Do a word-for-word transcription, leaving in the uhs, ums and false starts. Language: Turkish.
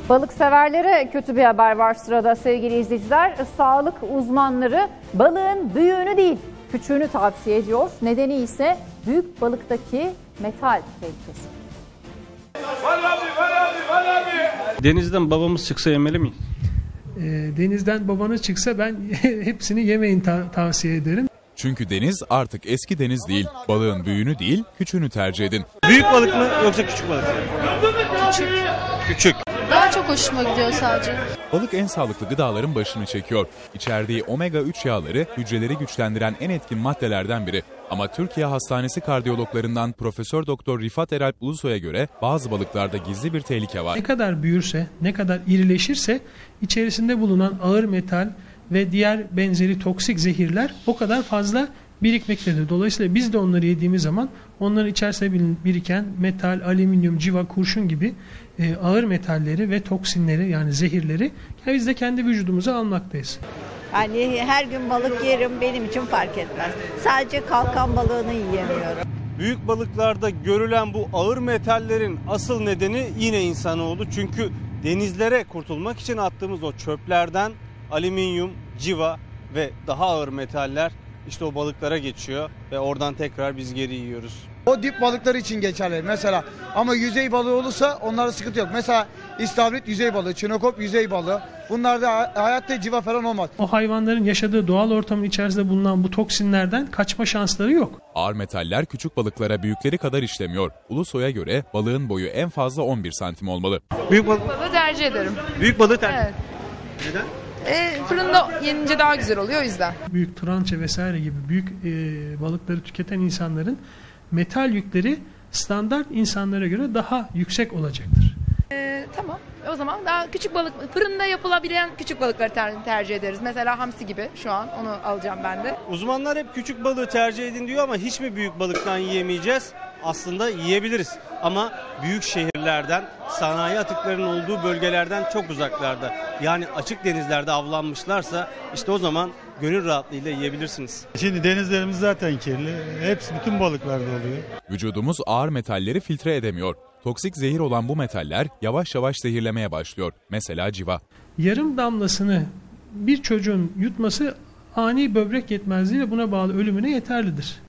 Balık severlere kötü bir haber var sırada sevgili izleyiciler. Sağlık uzmanları balığın büyüğünü değil küçüğünü tavsiye ediyor. Nedeni ise büyük balıktaki metal tehlikesi. Denizden babamız çıksa yemeli miyiz? E, denizden babanız çıksa ben hepsini yemeyin ta- tavsiye ederim. Çünkü deniz artık eski deniz değil. Balığın büyüğünü değil, küçüğünü tercih edin. Büyük balık mı yoksa küçük balık mı? Küçük. Küçük. Daha çok hoşuma gidiyor sadece. Balık en sağlıklı gıdaların başını çekiyor. İçerdiği omega üç yağları hücreleri güçlendiren en etkin maddelerden biri. Ama Türkiye Hastanesi kardiyologlarından Profesör Doktor Rifat Eralp Ulusoy'a göre bazı balıklarda gizli bir tehlike var. Ne kadar büyürse, ne kadar irileşirse içerisinde bulunan ağır metal ve diğer benzeri toksik zehirler o kadar fazla birikmektedir. Dolayısıyla biz de onları yediğimiz zaman onların içerisinde biriken metal, alüminyum, civa, kurşun gibi e, ağır metalleri ve toksinleri yani zehirleri biz de kendi vücudumuza almaktayız. Hani her gün balık yerim benim için fark etmez. Sadece kalkan balığını yiyemiyorum. Büyük balıklarda görülen bu ağır metallerin asıl nedeni yine insanoğlu. Çünkü denizlere kurtulmak için attığımız o çöplerden alüminyum, civa ve daha ağır metaller işte o balıklara geçiyor ve oradan tekrar biz geri yiyoruz. O dip balıkları için geçerli mesela ama yüzey balığı olursa onlarda sıkıntı yok. Mesela istavrit yüzey balığı, çinokop yüzey balığı. Bunlarda hayatta civa falan olmaz. O hayvanların yaşadığı doğal ortamın içerisinde bulunan bu toksinlerden kaçma şansları yok. Ağır metaller küçük balıklara büyükleri kadar işlemiyor. Ulusoy'a göre balığın boyu en fazla on bir santim olmalı. Büyük balık. Balığı tercih ederim. Büyük balığı tercih. Evet. Neden? E, fırında yenince daha güzel oluyor o yüzden. Büyük trança vesaire gibi büyük e, balıkları tüketen insanların metal yükleri standart insanlara göre daha yüksek olacaktır. E, tamam. O zaman daha küçük balık, fırında yapılabilen küçük balıkları ter- tercih ederiz. Mesela hamsi gibi şu an onu alacağım ben de. Uzmanlar hep küçük balığı tercih edin diyor ama hiç mi büyük balıktan yiyemeyeceğiz? Aslında yiyebiliriz ama büyük şehirlerden, sanayi atıklarının olduğu bölgelerden çok uzaklarda. Yani açık denizlerde avlanmışlarsa işte o zaman gönül rahatlığıyla yiyebilirsiniz. Şimdi denizlerimiz zaten kirli. Hepsi bütün balıklarda oluyor. Vücudumuz ağır metalleri filtre edemiyor. Toksik zehir olan bu metaller yavaş yavaş zehirlemeye başlıyor. Mesela civa. Yarım damlasını bir çocuğun yutması ani böbrek yetmezliği ve buna bağlı ölümüne yeterlidir.